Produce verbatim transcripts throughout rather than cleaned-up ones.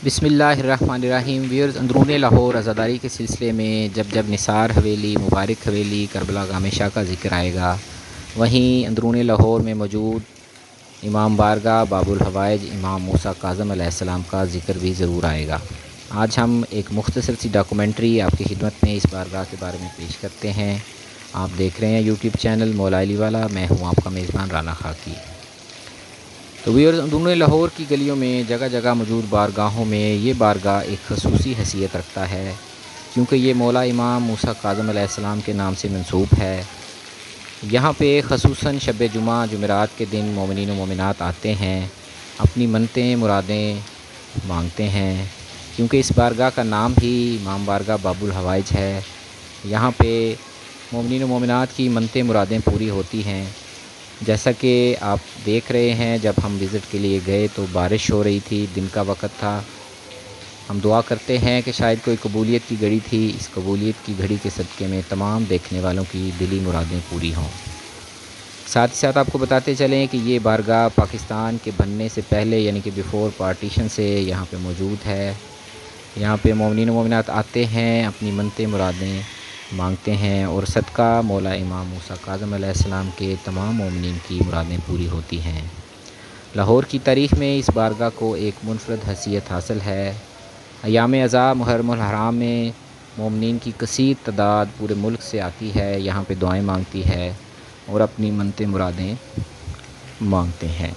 بسم اللہ الرحمن الرحیم ویورز، اندرون لاہور عزاداری کے سلسلے میں جب جب نثار حویلی، مبارک حویلی، کربلا گام شاہ کا ذکر آئے گا، وہیں اندرون لاہور میں موجود امام بارگاہ باب الحوائج امام موسیٰ کاظم علیہ السلام کا ذکر بھی ضرور آئے گا۔ آج ہم ایک مختصر سی ڈاکومنٹری آپ کی خدمت میں اس بارگاہ کے بارے میں پیش کرتے ہیں۔ آپ دیکھ رہے ہیں یوٹیوب چینل مولا علی والا، میں ہوں آپ کا میزبان رانا خاکی۔ تو ویورز، اندرون لاہور کی گلیوں میں جگہ جگہ موجود بارگاہوں میں یہ بارگاہ ایک خصوصی حیثیت رکھتا ہے، کیونکہ یہ مولا امام موسیٰ کاظم علیہ السلام کے نام سے منسوب ہے۔ یہاں پہ خصوصاً شب جمعہ جمعرات کے دن مومنین و مومنات آتے ہیں، اپنی منتیں مرادیں مانگتے ہیں، کیونکہ اس بارگاہ کا نام ہی امام بارگاہ باب الحوائج ہے۔ یہاں پہ مومنین و مومنات کی منتیں مرادیں پوری ہوتی ہیں۔ جیسا کہ آپ دیکھ رہے ہیں، جب ہم وزٹ کے لیے گئے تو بارش ہو رہی تھی، دن کا وقت تھا۔ ہم دعا کرتے ہیں کہ شاید کوئی قبولیت کی گھڑی تھی، اس قبولیت کی گھڑی کے صدقے میں تمام دیکھنے والوں کی دلی مرادیں پوری ہوں۔ ساتھ ہی ساتھ آپ کو بتاتے چلیں کہ یہ بارگاہ پاکستان کے بننے سے پہلے یعنی کہ بیفور پارٹیشن سے یہاں پہ موجود ہے۔ یہاں پہ مومنین و مومنات آتے ہیں، اپنی منتیں مرادیں مانگتے ہیں، اور صدقہ مولا امام موسیٰ کاظم علیہ السلام کے تمام مومنین کی مرادیں پوری ہوتی ہیں۔ لاہور کی تاریخ میں اس بارگاہ کو ایک منفرد حیثیت حاصل ہے۔ ایام عزا محرم الحرام میں مومنین کی کثیر تعداد پورے ملک سے آتی ہے، یہاں پہ دعائیں مانگتی ہے اور اپنی منتیں مرادیں مانگتے ہیں۔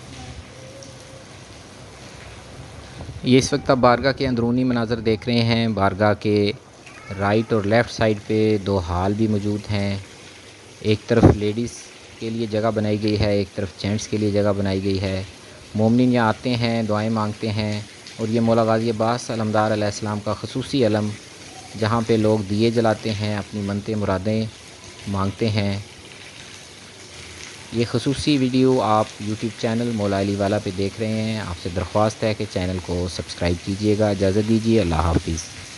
یہ اس وقت آپ بارگاہ کے اندرونی مناظر دیکھ رہے ہیں۔ بارگاہ کے رائٹ اور لیفٹ سائڈ پہ دو ہال بھی موجود ہیں۔ ایک طرف لیڈیز کے لیے جگہ بنائی گئی ہے، ایک طرف جینٹس کے لیے جگہ بنائی گئی ہے۔ مومنین یہاں آتے ہیں، دعائیں مانگتے ہیں، اور یہ مولا غازی عباس علمدار علیہ السلام کا خصوصی علم، جہاں پہ لوگ دیے جلاتے ہیں، اپنی منتیں مرادیں مانگتے ہیں۔ یہ خصوصی ویڈیو آپ یوٹیوب چینل مولا علی والا پہ دیکھ رہے ہیں۔ آپ سے درخواست ہے کہ چینل کو سبسکرائب کیجیے گا۔ اجازت دیجیے، اللہ حافظ۔